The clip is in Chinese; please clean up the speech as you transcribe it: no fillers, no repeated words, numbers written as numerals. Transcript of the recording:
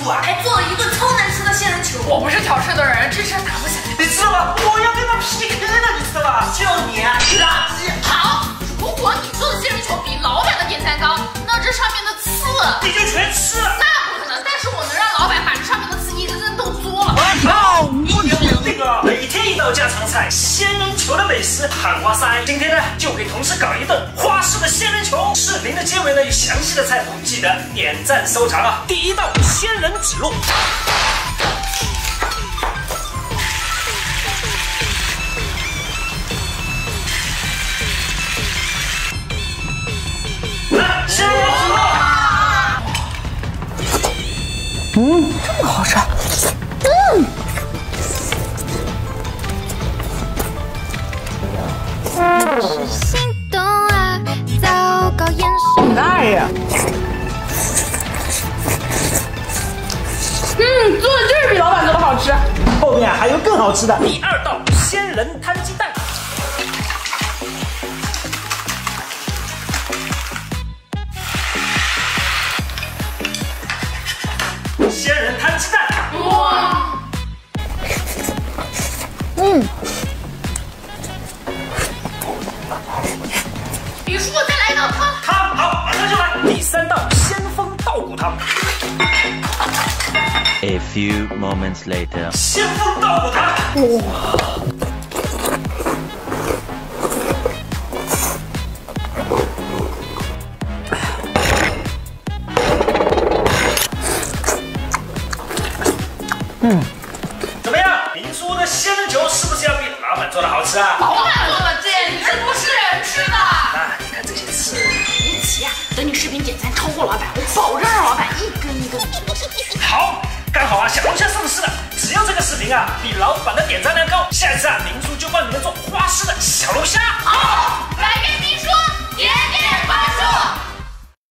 啊，还做了一顿超难吃的仙人球。 我不是挑事的人，这事打不起来。 你知道吗？我要跟他 PK 了，你知道吗？就你啊，垃圾！ 好，如果你做的仙人球比老板的点赞高，那这上面的刺你就全吃了。 那不可能，但是我能让老板把这上面的刺一根根都嘬了。 好，那个每天一道家常菜，仙人球的美食喊话塞。今天呢，就给同事搞一顿花式的仙人球。视频的结尾呢有详细的菜谱，记得点赞收藏啊！第一道仙人指路。来，仙人指路。 这么好吃。 心动啊！糟糕眼神。 大爷。做的就是比老板做的好吃。 后面还有更好吃的。第二道仙人摊鸡蛋。仙人摊鸡蛋。 哇。李叔，再来一道汤。 汤好，马上就来。第三道先锋稻谷汤。 A few moments later， 先锋稻谷汤。哇！怎么样？明叔的仙人球是不是要比老板做的好吃啊？ 老板做的简直不是人吃的。 那你看这些刺。 别急啊，等你视频点赞超过老板，我保证让老板一根一根嘬下去。 好，刚好啊，小龙虾上市了，只要这个视频啊比老板的点赞量高，下一次啊，明叔就帮你们做花式的小龙虾。